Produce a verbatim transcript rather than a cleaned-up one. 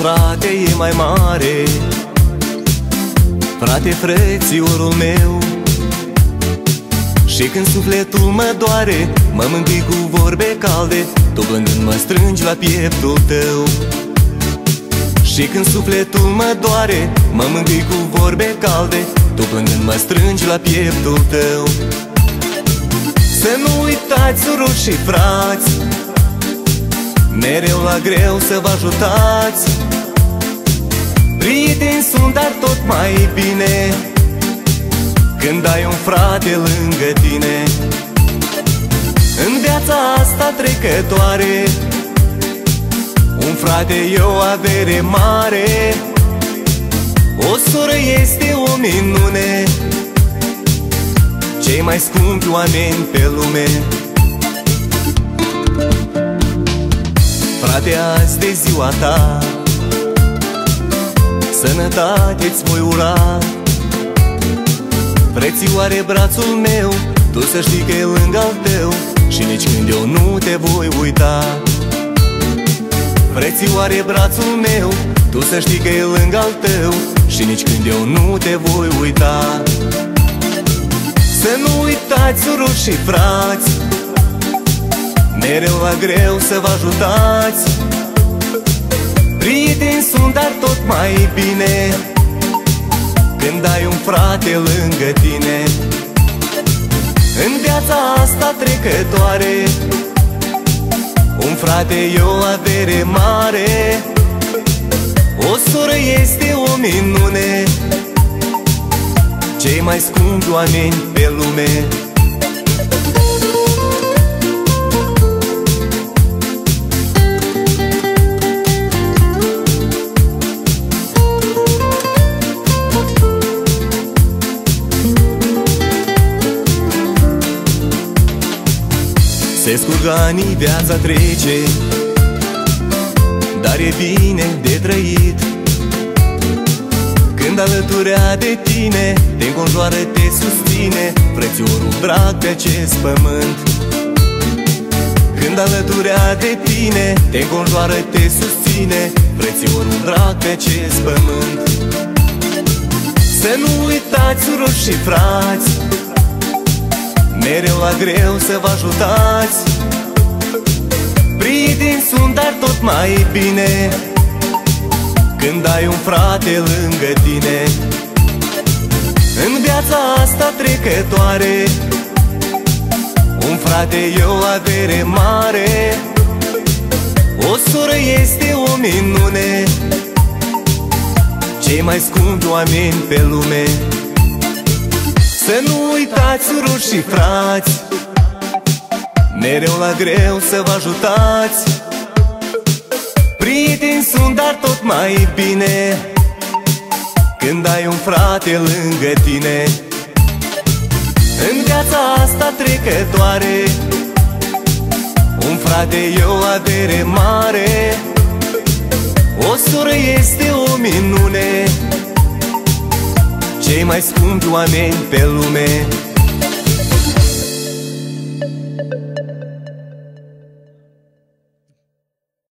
frate e mai mare. Frate, frățiorul meu, și când sufletul mă doare, mă mângâi cu vorbe calde, tu plângând mă strângi la pieptul tău. Și când sufletul mă doare, mă mângâi cu vorbe calde, tu plângând mă strângi la pieptul tău. Să nu uitați, surori și frați, mereu la greu să vă ajutați. Prieteni sunt, dar tot mai bine când ai un frate lângă tine. În viața asta trecătoare, un frate e o avere mare. O soră este o minune, cei mai scumpi oameni pe lume. Frate, azi de ziua ta, sănătate-ți voi ura. Frățioare, brațul meu, tu să știi că e lângă al tău și nici când eu nu te voi uita. Frățioare, brațul meu, tu să știi că e lângă al tău și nici când eu nu te voi uita. Să nu uitați, surori și frați, mereu la greu să vă ajutați. Prieteni sunt, dar tot mai bine când ai un frate lângă tine. În viața asta trecătoare, un frate e o avere mare. O soră este o minune, cei mai scumpi oameni pe lume. Se scurg anii, viața trece, dar e bine de trăit. Când alăturea de tine te înconjoară, te susține frățiorul drag pe acest pământ. Când alăturea de tine te înconjoară, te susține frățiorul drag pe acest pământ. Să nu uitați, surori și frați, mereu la greu să vă ajutați. Prieteni sunt, dar tot mai bine când ai un frate lângă tine. În viața asta trecătoare, un frate e o avere mare. O soră este o minune, cei mai scumpi oameni pe lume. Să nu uitați, surori și frați, mereu la greu să vă ajutați. Prieteni sunt, dar tot mai bine când ai un frate lângă tine. În viața asta trecătoare, un frate e o avere mare. O soră este o minune, cei mai scumpi oameni pe lume.